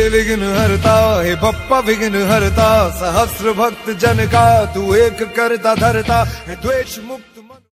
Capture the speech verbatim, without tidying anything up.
विघ्न हरता, हे बप्पा विघ्न हरता, सहस्र भक्त जन का तू एक करता धरता, है द्वेष मुक्त